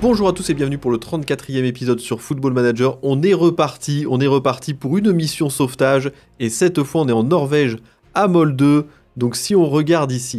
Bonjour à tous et bienvenue pour le 34e épisode sur Football Manager. On est reparti pour une mission sauvetage et cette fois on est en Norvège à Molde. Donc si on regarde ici,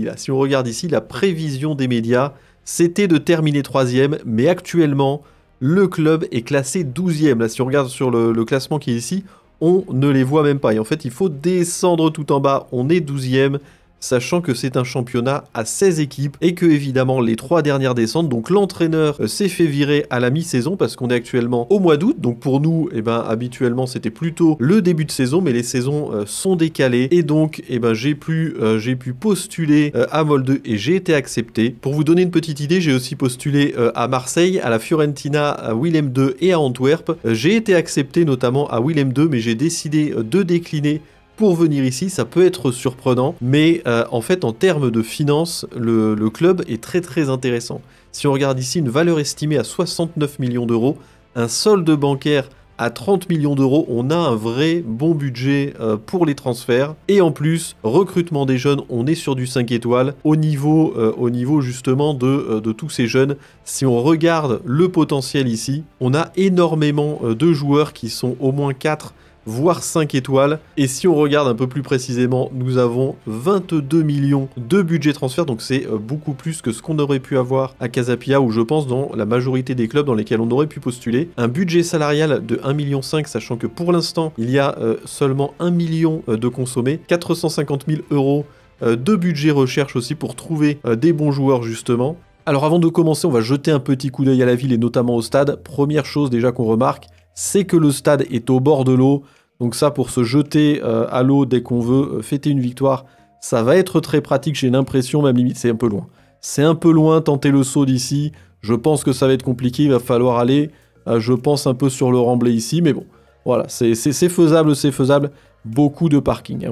la prévision des médias, c'était de terminer 3e, mais actuellement le club est classé 12e. Là si on regarde sur le classement qui est ici, on ne les voit même pas. Et en fait il faut descendre tout en bas, on est 12e. Sachant que c'est un championnat à 16 équipes et que évidemment les 3 dernières descendent, donc l'entraîneur s'est fait virer à la mi-saison parce qu'on est actuellement au mois d'août, donc pour nous habituellement c'était plutôt le début de saison, mais les saisons sont décalées et donc j'ai pu postuler à Molde et j'ai été accepté. Pour vous donner une petite idée, j'ai aussi postulé à Marseille, à la Fiorentina, à Willem II et à Antwerp. J'ai été accepté notamment à Willem II, mais j'ai décidé de décliner pour venir ici. Ça peut être surprenant, mais en fait en termes de finances, le club est très intéressant. Si on regarde ici, une valeur estimée à 69 millions d'euros, un solde bancaire à 30 millions d'euros, on a un vrai bon budget pour les transferts. Et en plus, recrutement des jeunes, on est sur du 5 étoiles au niveau justement de tous ces jeunes. Si on regarde le potentiel ici, on a énormément de joueurs qui sont au moins 4 voire 5 étoiles. Et si on regarde un peu plus précisément, nous avons 22 millions de budget transfert, donc c'est beaucoup plus que ce qu'on aurait pu avoir à Casapia, ou je pense dans la majorité des clubs dans lesquels on aurait pu postuler. Un budget salarial de 1,5 million, sachant que pour l'instant, il y a seulement 1 million de consommés, 450 000 euros de budget recherche aussi pour trouver des bons joueurs justement. Alors avant de commencer, on va jeter un petit coup d'œil à la ville et notamment au stade. Première chose déjà qu'on remarque, c'est que le stade est au bord de l'eau. Donc ça, pour se jeter à l'eau dès qu'on veut fêter une victoire, ça va être très pratique, j'ai l'impression, même limite c'est un peu loin. C'est un peu loin, tenter le saut d'ici, je pense que ça va être compliqué, il va falloir aller, je pense, un peu sur le remblai ici, mais bon, voilà, c'est faisable, beaucoup de parking,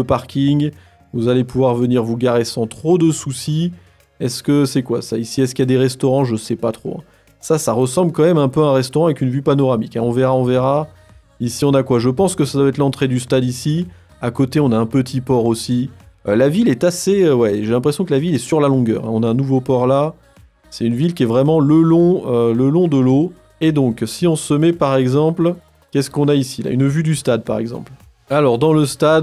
vous allez pouvoir venir vous garer sans trop de soucis. Est-ce que c'est quoi ça ici? Est-ce qu'il y a des restaurants? Je sais pas trop. Ça ressemble quand même un peu à un restaurant avec une vue panoramique, on verra. Ici, on a quoi? Je pense que ça doit être l'entrée du stade ici. À côté, on a un petit port aussi. La ville est assez... ouais, j'ai l'impression que la ville est sur la longueur. On a un nouveau port là. C'est une ville qui est vraiment le long de l'eau. Et donc, si on se met, par exemple... Qu'est-ce qu'on a ici là? Une vue du stade, par exemple. Alors, dans le stade,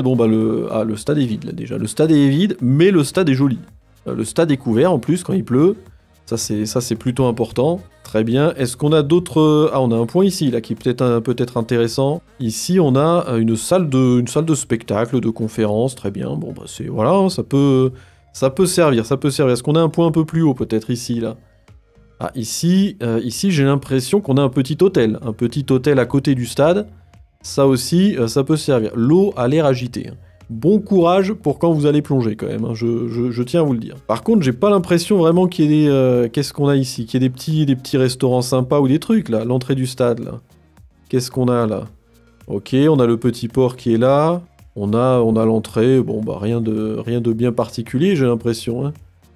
le stade est vide, là, déjà. Le stade est vide, mais le stade est joli. Le stade est couvert, en plus, quand il pleut. Ça, c'est plutôt important. Très bien. Est-ce qu'on a d'autres... Ah, on a un point ici, là, qui est peut-être intéressant. Ici, on a une salle de spectacle, de conférence. Très bien. Bon, c'est... Voilà, hein, ça peut servir. Est-ce qu'on a un point un peu plus haut, peut-être, ici, là? Ah, ici, j'ai l'impression qu'on a un petit hôtel. Un petit hôtel à côté du stade. Ça aussi, ça peut servir. L'eau a l'air agitée. Bon courage pour quand vous allez plonger quand même, hein, je tiens à vous le dire. Par contre, j'ai pas l'impression vraiment qu'il y ait des... qu'est-ce qu'on a ici? Qu'il y ait des petits restaurants sympas ou des trucs, là. L'entrée du stade, là. Qu'est-ce qu'on a, là? Ok, on a le petit port qui est là. On a l'entrée. Bon, rien de bien particulier, j'ai l'impression. Hein.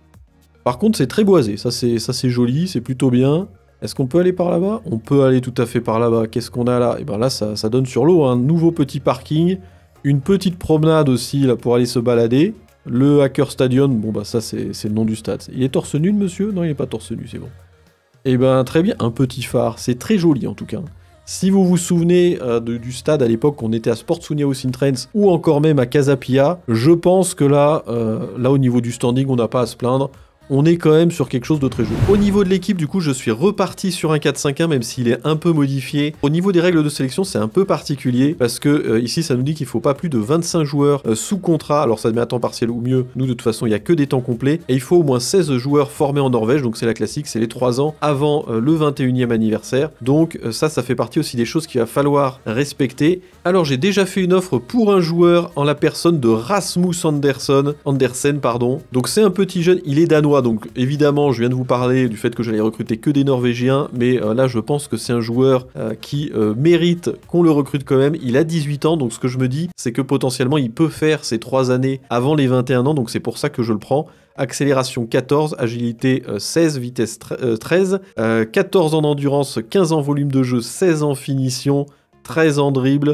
Par contre, c'est très boisé. Ça, c'est joli, c'est plutôt bien. Est-ce qu'on peut aller par là-bas? On peut aller tout à fait par là-bas. Qu'est-ce qu'on a là? Et ben là, ça donne sur l'eau. Un nouveau petit parking. Une petite promenade aussi là pour aller se balader. Le Hacker Stadium, ça c'est le nom du stade. Il est torse nu, monsieur? Non, il n'est pas torse nu, c'est bon. Et ben très bien, un petit phare, c'est très joli en tout cas. Si vous vous souvenez du stade à l'époque, on était à Sportsunia au Sintrens ou encore même à Casapia, je pense que là au niveau du standing, on n'a pas à se plaindre. On est quand même sur quelque chose de très joli. Au niveau de l'équipe, du coup, je suis reparti sur un 4-5-1, même s'il est un peu modifié. Au niveau des règles de sélection, c'est un peu particulier, parce que ici, ça nous dit qu'il faut pas plus de 25 joueurs sous contrat. Alors, ça met à temps partiel ou mieux. Nous, de toute façon, il n'y a que des temps complets. Et il faut au moins 16 joueurs formés en Norvège, donc c'est la classique, c'est les 3 ans avant le 21e anniversaire. Donc, ça fait partie aussi des choses qu'il va falloir respecter. Alors, j'ai déjà fait une offre pour un joueur en la personne de Rasmus Andersen. Donc, c'est un petit jeune, il est danois. Donc évidemment, je viens de vous parler du fait que j'allais recruter que des Norvégiens, mais là je pense que c'est un joueur qui mérite qu'on le recrute quand même. Il a 18 ans, donc ce que je me dis, c'est que potentiellement il peut faire ces 3 années avant les 21 ans, donc c'est pour ça que je le prends. Accélération 14, agilité 16, vitesse 13, 14 en endurance, 15 en volume de jeu, 16 en finition, 13 en dribble.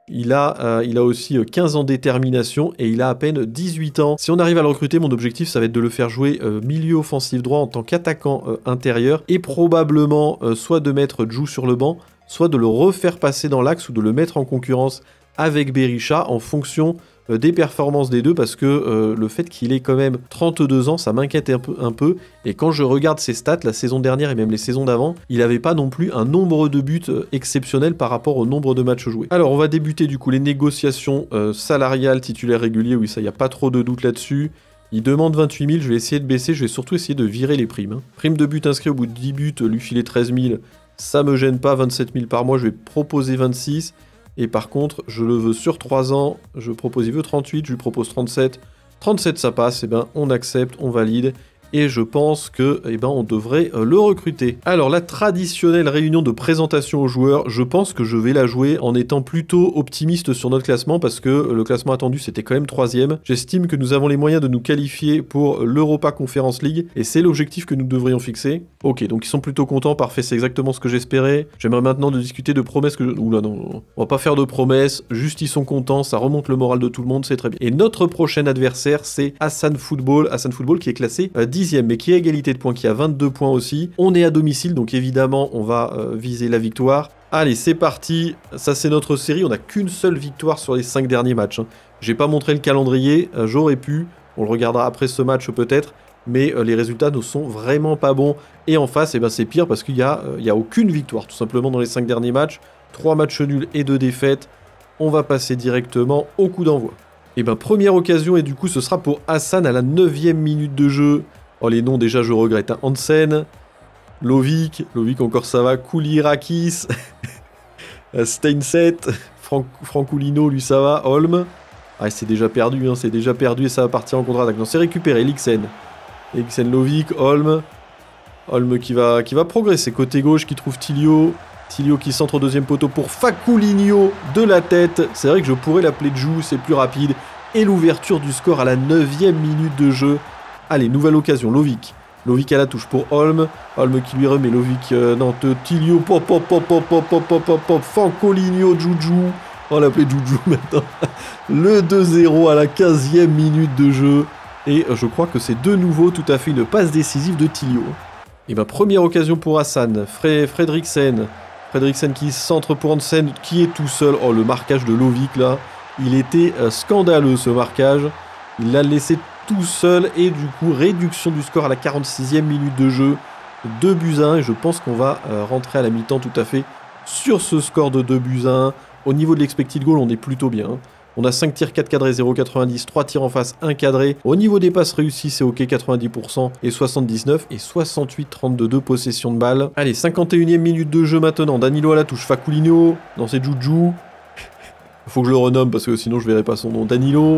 Il a aussi 15 ans de détermination et il a à peine 18 ans. Si on arrive à le recruter, mon objectif, ça va être de le faire jouer milieu offensif droit en tant qu'attaquant intérieur et probablement soit de mettre Djou sur le banc, soit de le refaire passer dans l'axe ou de le mettre en concurrence avec Berisha en fonction des performances des deux, parce que le fait qu'il ait quand même 32 ans, ça m'inquiète un peu. Et quand je regarde ses stats, la saison dernière et même les saisons d'avant, il n'avait pas non plus un nombre de buts exceptionnel par rapport au nombre de matchs joués. Alors on va débuter du coup les négociations salariales, titulaires réguliers, oui ça, il n'y a pas trop de doute là-dessus. Il demande 28 000, je vais essayer de baisser, je vais surtout essayer de virer les primes. Prime de but inscrit au bout de 10 buts, lui filer 13 000, ça me gêne pas, 27 000 par mois, je vais proposer 26. Et par contre, je le veux sur 3 ans, je propose, il veut 38, je lui propose 37. 37 ça passe, et ben on accepte, on valide. Et je pense que, on devrait le recruter. Alors, la traditionnelle réunion de présentation aux joueurs, je pense que je vais la jouer en étant plutôt optimiste sur notre classement, parce que le classement attendu, c'était quand même 3e. J'estime que nous avons les moyens de nous qualifier pour l'Europa Conference League, et c'est l'objectif que nous devrions fixer. Ok, donc ils sont plutôt contents, parfait, c'est exactement ce que j'espérais. J'aimerais maintenant de discuter de promesses que je... Oula, non, on va pas faire de promesses, juste ils sont contents, ça remonte le moral de tout le monde, c'est très bien. Et notre prochain adversaire, c'est Hassan Football qui est classé 10e, mais qui a égalité de points, qui a 22 points aussi. On est à domicile, donc évidemment, on va viser la victoire. Allez, c'est parti. Ça, c'est notre série. On n'a qu'une seule victoire sur les 5 derniers matchs. J'ai pas montré le calendrier, j'aurais pu. On le regardera après ce match peut-être. Mais les résultats ne sont vraiment pas bons. Et en face, c'est pire parce qu'il y a aucune victoire, tout simplement, dans les 5 derniers matchs. 3 matchs nuls et 2 défaites. On va passer directement au coup d'envoi. Première occasion, et du coup, ce sera pour Hassan à la 9e minute de jeu. Oh, les noms, déjà, je regrette. Hein. Hansen, Lovic encore ça va, Koulirakis, Steinset, Francoulino, lui ça va, Holm. Ah, c'est déjà perdu, hein, et ça va partir en contre-attaque. Non, c'est récupéré, Eriksen, Lovic, Holm qui va progresser. Côté gauche, qui trouve Tilio qui centre au deuxième poteau pour Faculinho de la tête. C'est vrai que je pourrais l'appeler Djou, c'est plus rapide. Et l'ouverture du score à la 9e minute de jeu. Allez, nouvelle occasion, Lovic à la touche pour Holm qui lui remet, Tilio, Fancoligno, Djoudjou, on va l'appeler Djoudjou maintenant, le 2-0 à la 15e minute de jeu, et je crois que c'est de nouveau tout à fait une passe décisive de Tilio. Et première occasion pour Hassan, Fredriksen qui centre pour Hansen, qui est tout seul, oh le marquage de Lovic là, il était scandaleux ce marquage, il l'a laissé tout seul, et du coup réduction du score à la 46e minute de jeu, 2-1, et je pense qu'on va rentrer à la mi-temps tout à fait sur ce score de 2-1. Au niveau de l'expected goal, on est plutôt bien, hein. On a 5 tirs, 4 cadrés, 0,90, 3 tirs en face, 1 cadré. Au niveau des passes réussies, c'est ok, 90% et 79 et 68-32 de possession de balle. Allez, 51e minute de jeu maintenant, Danilo à la touche, Faculinho, non c'est Djoudjou. Faut que je le renomme parce que sinon je verrai pas son nom.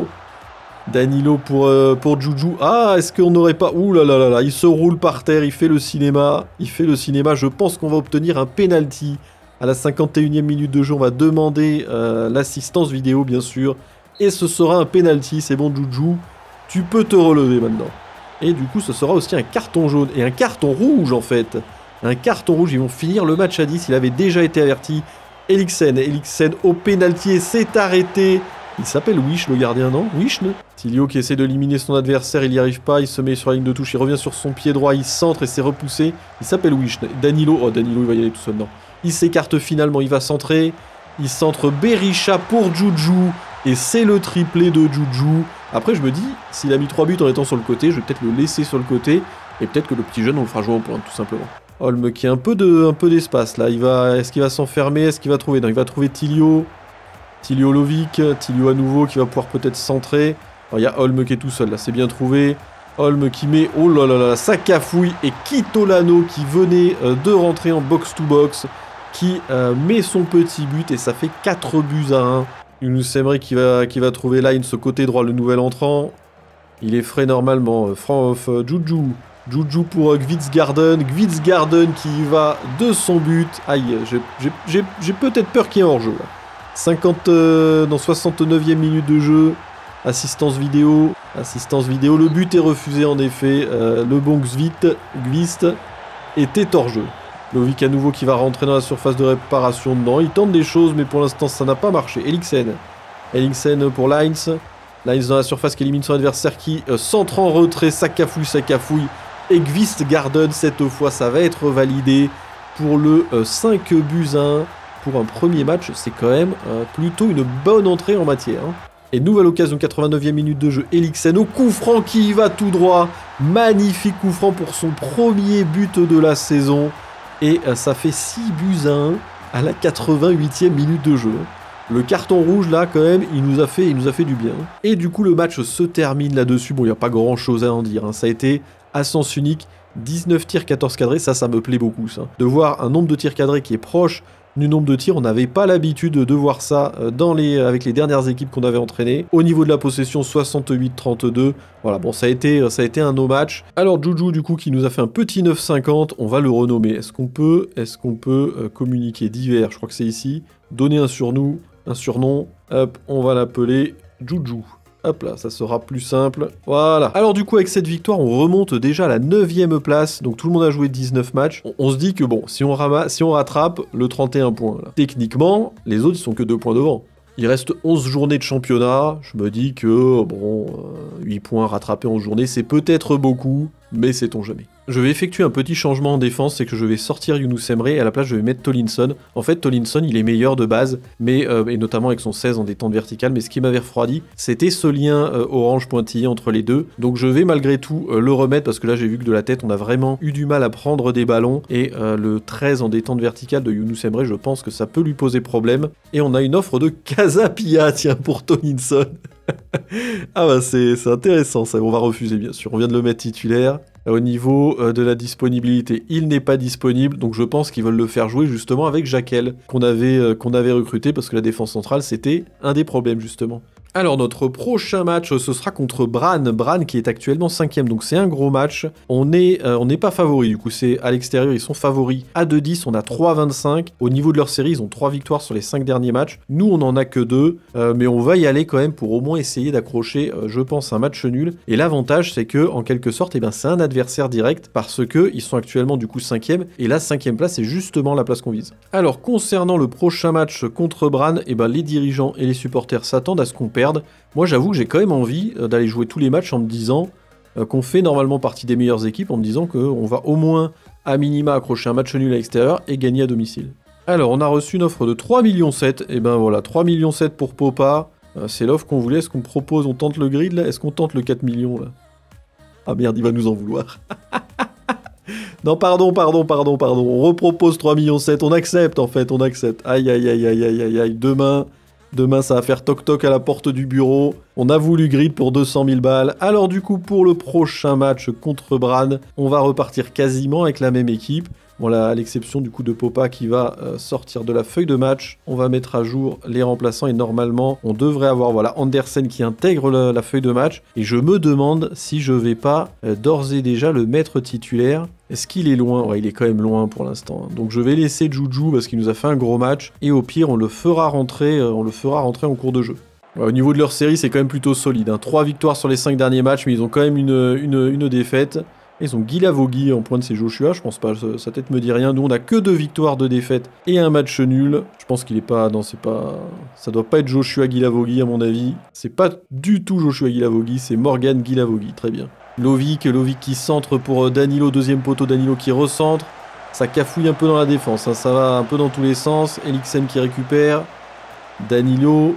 Danilo pour Djoudjou. Ah, est-ce qu'on n'aurait pas... Ouh là là là là, il se roule par terre, il fait le cinéma. Je pense qu'on va obtenir un penalty. À la 51e minute de jeu, on va demander l'assistance vidéo, bien sûr. Et ce sera un penalty. C'est bon, Djoudjou, tu peux te relever maintenant. Et du coup, ce sera aussi un carton jaune. Et un carton rouge, en fait. Un carton rouge, ils vont finir le match à 10. Il avait déjà été averti. Eriksen au penalty et s'est arrêté. Il s'appelle Wish, le gardien, non? Wish, ne? Tilio qui essaie d'éliminer son adversaire, il n'y arrive pas, il se met sur la ligne de touche, il revient sur son pied droit, il centre et s'est repoussé. Il s'appelle Wish. Danilo, il va y aller tout seul, non. Il s'écarte finalement, il va centrer. Il centre Berisha pour Djoudjou. Et c'est le triplé de Djoudjou. Après, je me dis, s'il a mis 3 buts en étant sur le côté, je vais peut-être le laisser sur le côté. Et peut-être que le petit jeune, on le fera jouer en pointe, tout simplement. Holm qui a un peu d'espace, là. Est-ce qu'il va s'enfermer? Est-ce qu'il va trouver? Non, il va trouver Tilio. Lovic, Tilio à nouveau qui va pouvoir peut-être centrer. Il y a Holm qui est tout seul, là, c'est bien trouvé. Holm qui met, oh là là là, ça cafouille. Et Kitolano qui venait de rentrer en box-to-box, qui met son petit but et ça fait 4-1. Yunus Emre qui va trouver Line, ce côté droit, le nouvel entrant. Il est frais normalement. Djoudjou pour Gvitsgarden qui va de son but. Aïe, j'ai peut-être peur qu'il y ait hors-jeu là. 69e minute de jeu. Assistance vidéo, le but est refusé en effet. Le bon Gvist était hors-jeu. Lovic à nouveau qui va rentrer dans la surface de réparation. Non, il tente des choses, mais pour l'instant, ça n'a pas marché. Eriksen. Eriksen pour Lines. Lines dans la surface qui élimine son adversaire qui centre en retrait. Ça cafouille. Ekvist Garden, cette fois, ça va être validé pour le 5-1. Pour un premier match, c'est quand même plutôt une bonne entrée en matière. Hein. Et nouvelle occasion, 89e minute de jeu. Eriksen au coup franc qui y va tout droit. Magnifique coup franc pour son premier but de la saison. Et ça fait 6-1 à la 88e minute de jeu. Le carton rouge, là, quand même, il nous a fait du bien. Et du coup, le match se termine là-dessus. Bon, il n'y a pas grand-chose à en dire. Hein. Ça a été à sens unique. 19 tirs, 14 cadrés. Ça me plaît beaucoup, ça. De voir un nombre de tirs cadrés qui est proche du nombre de tirs. On n'avait pas l'habitude de voir ça avec les dernières équipes qu'on avait entraînées. Au niveau de la possession, 68-32. Voilà, bon, ça a été un no match. Alors, Juju, du coup, qui nous a fait un petit 9,50, on va le renommer. Est-ce qu'on peut communiquer divers? Je crois que c'est ici. Donner un surnom. Hop, on va l'appeler Juju. Hop là, ça sera plus simple. Voilà. Alors du coup, avec cette victoire, on remonte déjà à la 9e place. Donc tout le monde a joué 19 matchs. On se dit que bon, si on rattrape le 31 points, là. Techniquement, les autres, ils sont que 2 points devant. Il reste 11 journées de championnat. Je me dis que, bon, 8 points rattrapés en journée, c'est peut-être beaucoup, mais sait-on jamais. Je vais effectuer un petit changement en défense, c'est que je vais sortir Younous Emre et à la place je vais mettre Tolinson. En fait, Tolinson, il est meilleur de base, mais et notamment avec son 16 en détente verticale, mais ce qui m'avait refroidi, c'était ce lien orange pointillé entre les deux. Donc je vais malgré tout le remettre, parce que là j'ai vu que de la tête, on a vraiment eu du mal à prendre des ballons, et le 13 en détente verticale de Younous Emre, je pense que ça peut lui poser problème. Et on a une offre de Casapia, tiens, pour Tolinson. Ah bah c'est intéressant ça, on va refuser bien sûr, on vient de le mettre titulaire. Au niveau de la disponibilité, il n'est pas disponible, donc je pense qu'ils veulent le faire jouer justement avec Jaquel, qu'on avait recruté, parce que la défense centrale c'était un des problèmes justement. Alors notre prochain match, ce sera contre Brann qui est actuellement 5ème, donc c'est un gros match. On n'est pas favori, du coup c'est à l'extérieur, ils sont favoris à 2-10, on a 3-25. Au niveau de leur série, ils ont 3 victoires sur les 5 derniers matchs. Nous on en a que 2, mais on va y aller quand même pour au moins essayer d'accrocher, je pense, un match nul. Et l'avantage c'est que, en quelque sorte, c'est un adversaire direct, parce que ils sont actuellement du coup 5ème, et la 5ème place c'est justement la place qu'on vise. Alors concernant le prochain match contre Brann, les dirigeants et les supporters s'attendent à ce qu'on perde. Moi j'avoue que j'ai quand même envie d'aller jouer tous les matchs en me disant qu'on fait normalement partie des meilleures équipes, en me disant qu'on va au moins à minima accrocher un match nul à l'extérieur et gagner à domicile. Alors on a reçu une offre de 3,7 millions, et ben voilà, 3,7 millions pour Popa, c'est l'offre qu'on voulait. Est-ce qu'on propose, on tente le grid là? Est-ce qu'on tente le 4 millions là? Ah merde, il va nous en vouloir. Non, pardon, on repropose 3,7 millions, on accepte en fait, on accepte. Aïe, demain ça va faire toc-toc à la porte du bureau. On a voulu grid pour 200 000 balles. Alors du coup, pour le prochain match contre Brann, on va repartir quasiment avec la même équipe. Bon là, à l'exception du coup de Popa qui va sortir de la feuille de match, on va mettre à jour les remplaçants et normalement on devrait avoir Andersen qui intègre la feuille de match. Et je me demande si je vais pas d'ores et déjà le mettre titulaire. Est-ce qu'il est loin? Ouais, il est quand même loin pour l'instant. Donc je vais laisser Juju parce qu'il nous a fait un gros match et au pire on le fera rentrer en cours de jeu. Ouais, au niveau de leur série, c'est quand même plutôt solide. 3 victoires sur les 5 derniers matchs, mais ils ont quand même une défaite. Ils ont Guilavogui en pointe, c'est Joshua, je pense pas, sa tête me dit rien. Nous on a que 2 victoires, 2 défaites et un match nul. Je pense qu'il est pas, non c'est pas, ça doit pas être Joshua Guilavogui à mon avis. C'est pas du tout Joshua Guilavogui, c'est Morgan Guilavogui, très bien. Lovic qui centre pour Danilo, deuxième poteau, Danilo qui recentre. Ça cafouille un peu dans la défense, ça va un peu dans tous les sens. Eriksen qui récupère. Danilo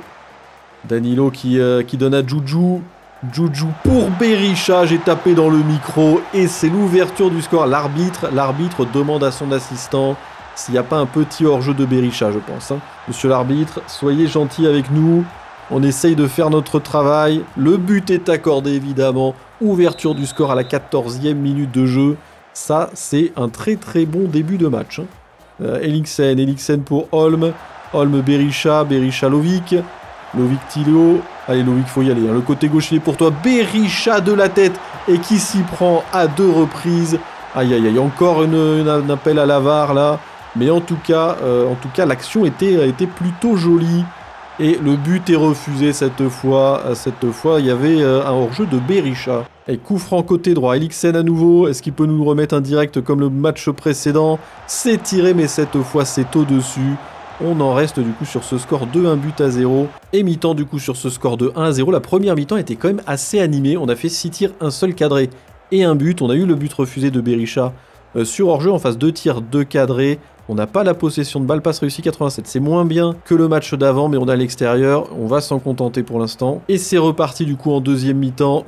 qui donne à Juju. Juju pour Berisha, j'ai tapé dans le micro et c'est l'ouverture du score. L'arbitre demande à son assistant s'il n'y a pas un petit hors-jeu de Berisha, je pense. Monsieur l'arbitre, soyez gentil avec nous, on essaye de faire notre travail. Le but est accordé évidemment, ouverture du score à la 14e minute de jeu. Ça, c'est un très très bon début de match. Eriksen pour Holm, Berisha, Lovic. Lovic Tilio, allez Lovic, faut y aller, le côté gauche il est pour toi, Berisha de la tête et qui s'y prend à 2 reprises. Aïe, encore un appel à la VAR là, mais en tout cas l'action était plutôt jolie et le but est refusé cette fois il y avait un hors-jeu de Berisha. Et coup franc côté droit, Eriksen à nouveau, est-ce qu'il peut nous remettre un direct comme le match précédent? C'est tiré, mais cette fois c'est au-dessus. On en reste du coup sur ce score de 1-0 et mi-temps du coup sur ce score de 1-0. La première mi-temps était quand même assez animée, on a fait 6 tirs, un seul cadré et un but. On a eu le but refusé de Berisha sur hors-jeu, en face 2 tirs, 2 cadrés. On n'a pas la possession de balle, passe réussie 87. C'est moins bien que le match d'avant, mais on est à l'extérieur. On va s'en contenter pour l'instant. Et c'est reparti du coup en deuxième mi-temps.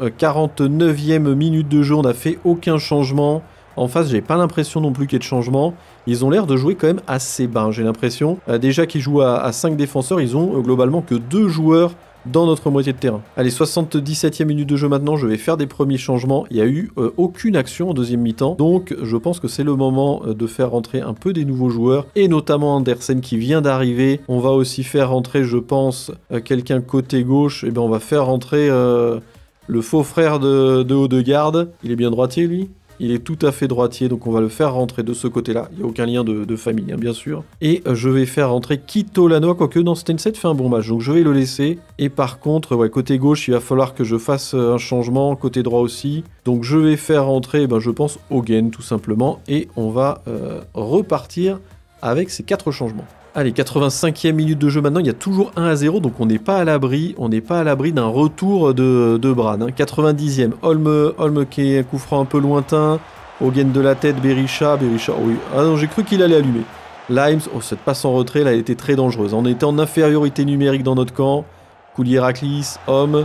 49e minute de jeu, on n'a fait aucun changement. En face, j'ai pas l'impression non plus qu'il y ait de changement. Ils ont l'air de jouer quand même assez bas, j'ai l'impression. Déjà qu'ils jouent à 5 défenseurs, ils ont globalement que 2 joueurs dans notre moitié de terrain. Allez, 77e minute de jeu maintenant, je vais faire des premiers changements. Il n'y a eu aucune action en deuxième mi-temps, donc je pense que c'est le moment de faire rentrer un peu des nouveaux joueurs, et notamment Andersen qui vient d'arriver. On va aussi faire rentrer, je pense, quelqu'un côté gauche. Et bien on va faire rentrer le faux frère de Odegaard. Il est bien droitier, lui? Il est tout à fait droitier, donc on va le faire rentrer de ce côté-là. Il n'y a aucun lien de famille, hein, bien sûr. Et je vais faire rentrer Quito Lanois, quoique dans Steinset fait un bon match, donc je vais le laisser. Et par contre, ouais, côté gauche, il va falloir que je fasse un changement, côté droit aussi. Donc je vais faire rentrer, je pense, Hogan, tout simplement. Et on va repartir avec ces 4 changements. Allez, 85e minute de jeu maintenant, il y a toujours 1-0, donc on n'est pas à l'abri, d'un retour de Bran. Hein. 90e, Holm qui est un coup franc un peu lointain, Hogan de la tête, Berisha, oui, ah non, j'ai cru qu'il allait allumer. Limes, oh, cette passe en retrait, là, elle était très dangereuse. On était en infériorité numérique dans notre camp. Koulirakis, Holm,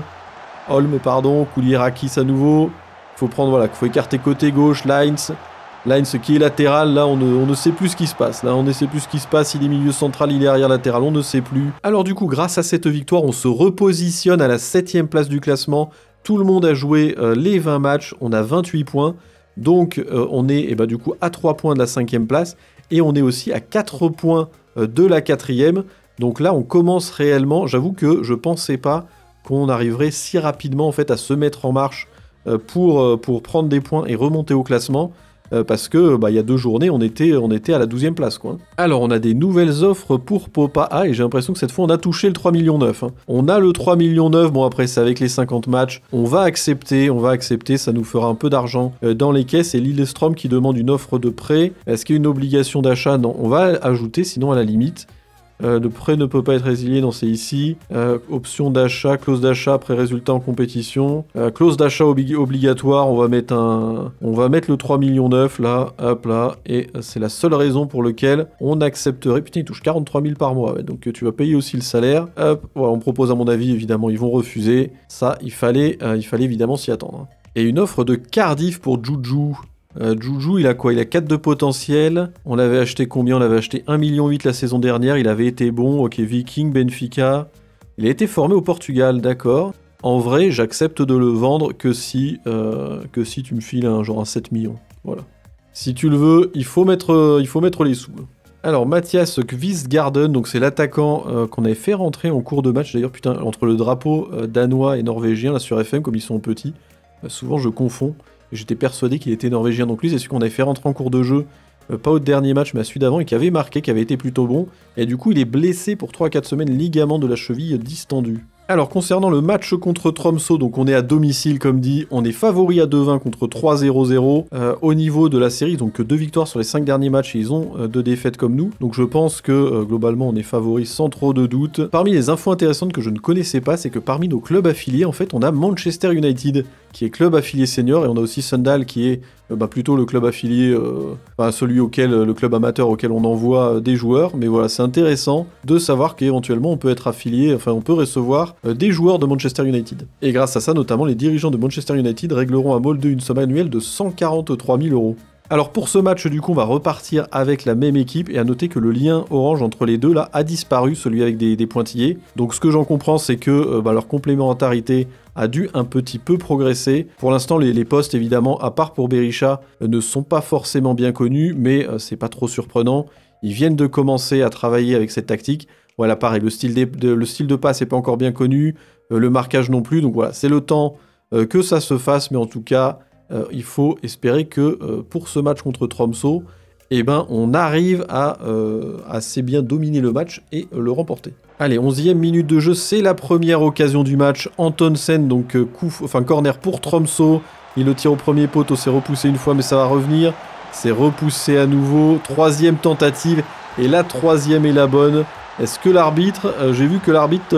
Koulirakis à nouveau. Faut prendre, voilà, faut écarter côté gauche, Lines qui est latéral, là on ne sait plus ce qui se passe. Là on ne sait plus ce qui se passe, il est milieu central, il est arrière latéral, on ne sait plus. Alors du coup, grâce à cette victoire, on se repositionne à la 7ème place du classement. Tout le monde a joué les 20 matchs, on a 28 points. Donc on est du coup à 3 points de la 5ème place. Et on est aussi à 4 points de la 4ème. Donc là on commence réellement, j'avoue que je pensais pas qu'on arriverait si rapidement en fait à se mettre en marche pour prendre des points et remonter au classement. Parce que il y a 2 journées, on était à la 12e place, quoi. Alors, on a des nouvelles offres pour Popa A, et j'ai l'impression que cette fois, on a touché le 3,9 millions. Hein. On a le 3,9 millions, bon après, c'est avec les 50 matchs. On va accepter, ça nous fera un peu d'argent dans les caisses, et Lillestrøm qui demande une offre de prêt. Est-ce qu'il y a une obligation d'achat? Non, on va ajouter, sinon à la limite. Le prêt ne peut pas être résilié, non c'est ici. Option d'achat, clause d'achat, pré-résultat en compétition. Clause d'achat obligatoire, on va mettre le 3,9 millions là, hop là. Et c'est la seule raison pour laquelle on accepterait. Putain, il touche 43 000 par mois, ouais, donc tu vas payer aussi le salaire. Hop, voilà, on propose à mon avis, évidemment, ils vont refuser. Ça, il fallait évidemment s'y attendre. Et une offre de Cardiff pour Juju. Juju, il a quoi? Il a 4 de potentiel. On l'avait acheté combien? On l'avait acheté 1,8 million la saison dernière. Il avait été bon. Ok, Viking, Benfica. Il a été formé au Portugal, d'accord. En vrai, j'accepte de le vendre que si tu me files un 7 millions. Voilà. Si tu le veux, il faut mettre les sous. Alors, Mathias Kvistgarden, donc c'est l'attaquant qu'on avait fait rentrer en cours de match. D'ailleurs, putain, entre le drapeau danois et norvégien, là sur FM, comme ils sont petits, souvent je confonds. J'étais persuadé qu'il était norvégien, donc lui c'est celui qu'on avait fait rentrer en cours de jeu, pas au dernier match mais à celui d'avant, et qui avait marqué, qui avait été plutôt bon, et du coup il est blessé pour 3 à 4 semaines, ligament de la cheville distendu. Alors concernant le match contre Tromsø, donc on est à domicile comme dit, on est favori à 2-20 contre 3-0-0. Au niveau de la série, donc 2 victoires sur les 5 derniers matchs et ils ont 2 défaites comme nous. Donc je pense que globalement on est favori sans trop de doute. Parmi les infos intéressantes que je ne connaissais pas, c'est que parmi nos clubs affiliés, en fait on a Manchester United qui est club affilié senior et on a aussi Sundal qui est plutôt le club affilié, le club amateur auquel on envoie des joueurs. Mais voilà, c'est intéressant de savoir qu'éventuellement on peut être affilié, enfin on peut recevoir des joueurs de Manchester United. Et grâce à ça, notamment, les dirigeants de Manchester United régleront à Molde une somme annuelle de 143 000 €. Alors pour ce match, du coup, on va repartir avec la même équipe, et à noter que le lien orange entre les deux, là, a disparu, celui avec des pointillés. Donc ce que j'en comprends, c'est que leur complémentarité a dû un petit peu progresser. Pour l'instant, les postes, évidemment, à part pour Berisha, ne sont pas forcément bien connus, mais c'est pas trop surprenant. Ils viennent de commencer à travailler avec cette tactique. Voilà, pareil, le style de passe n'est pas encore bien connu, le marquage non plus, donc voilà, c'est le temps que ça se fasse, mais en tout cas, il faut espérer que pour ce match contre Tromsø, on arrive à assez bien dominer le match et le remporter. Allez, 11e minute de jeu, c'est la première occasion du match. Antonsen, donc corner pour Tromsø. Il le tire au premier poteau, c'est repoussé une fois mais ça va revenir. C'est repoussé à nouveau. Troisième tentative. Et la troisième est la bonne. Est-ce que l'arbitre... j'ai vu que l'arbitre...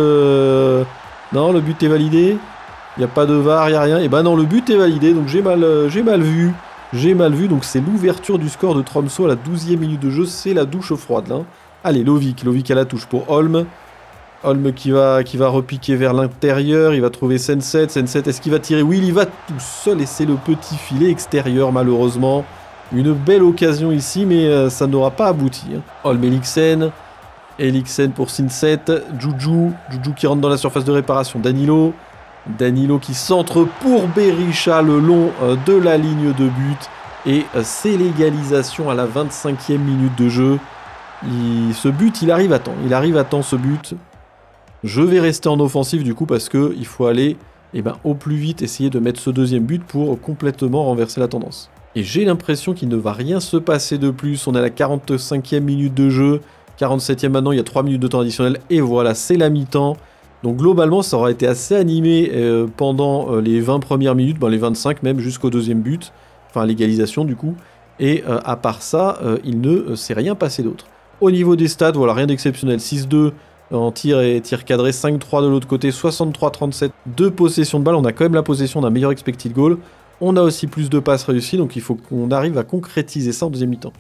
Non, le but est validé. Il n'y a pas de VAR, il n'y a rien. Et ben non, le but est validé, donc j'ai mal vu. J'ai mal vu, donc c'est l'ouverture du score de Tromsø à la 12e minute de jeu. C'est la douche froide, là. Allez, Lovik à la touche pour Holm. Holm qui va repiquer vers l'intérieur. Il va trouver Senset. Senset, est-ce qu'il va tirer? Oui, il va tout seul et c'est le petit filet extérieur, malheureusement. Une belle occasion ici, mais ça n'aura pas abouti. Hein. Holm Eriksen. Eriksen pour Senset. Juju qui rentre dans la surface de réparation. Danilo qui centre pour Berisha le long de la ligne de but. Et c'est l'égalisation à la 25e minute de jeu. Ce but, il arrive à temps. Il arrive à temps, ce but. Je vais rester en offensive du coup parce qu'il faut aller au plus vite essayer de mettre ce deuxième but pour complètement renverser la tendance. Et j'ai l'impression qu'il ne va rien se passer de plus. On est à la 45e minute de jeu. 47e maintenant, il y a 3 minutes de temps additionnel. Et voilà, c'est la mi-temps. Donc globalement, ça aura été assez animé pendant les 20 premières minutes, les 25 même, jusqu'au deuxième but. Enfin, l'égalisation du coup. Et à part ça, il ne s'est rien passé d'autre. Au niveau des stats, voilà, rien d'exceptionnel. 6-2 en tir et tir cadré, 5-3 de l'autre côté, 63-37 de possession de balle. On a quand même la possession d'un meilleur expected goal. On a aussi plus de passes réussies, donc il faut qu'on arrive à concrétiser ça en deuxième mi-temps.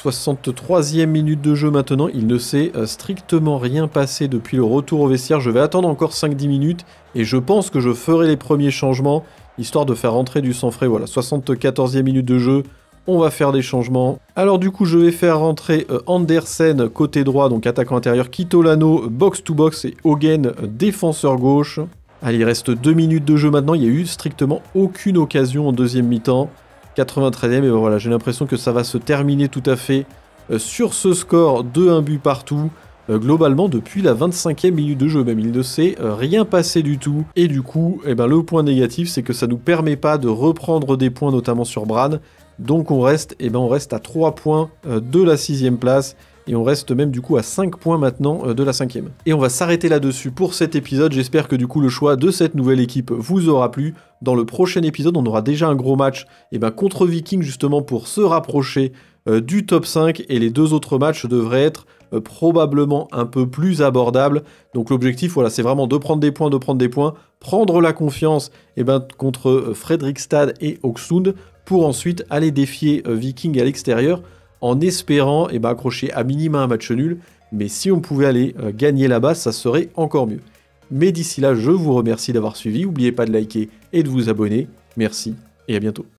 63e minute de jeu maintenant, il ne s'est strictement rien passé depuis le retour au vestiaire. Je vais attendre encore 5-10 minutes et je pense que je ferai les premiers changements, histoire de faire rentrer du sang frais. Voilà, 74e minute de jeu, on va faire des changements. Alors du coup, je vais faire rentrer Andersen côté droit, donc attaquant intérieur, Kitolano box-to-box et Hogan défenseur gauche. Allez, il reste 2 minutes de jeu maintenant, il n'y a eu strictement aucune occasion en deuxième mi-temps. 93e, et voilà, j'ai l'impression que ça va se terminer tout à fait sur ce score de 1 but partout. Globalement, depuis la 25e minute de jeu même, il ne s'est rien passé du tout. Et du coup, le point négatif, c'est que ça ne nous permet pas de reprendre des points, notamment sur Bran. Donc on reste à 3 points de la 6e place. Et on reste même du coup à 5 points maintenant de la 5e. Et on va s'arrêter là-dessus pour cet épisode. J'espère que du coup le choix de cette nouvelle équipe vous aura plu. Dans le prochain épisode, on aura déjà un gros match contre Viking justement pour se rapprocher du top 5. Et les 2 autres matchs devraient être probablement un peu plus abordables. Donc l'objectif, voilà, c'est vraiment de prendre des points, prendre la confiance contre Fredrikstad et Haugesund pour ensuite aller défier Viking à l'extérieur, en espérant accrocher à minima un match nul, mais si on pouvait aller gagner là-bas, ça serait encore mieux. Mais d'ici là, je vous remercie d'avoir suivi, n'oubliez pas de liker et de vous abonner, merci et à bientôt.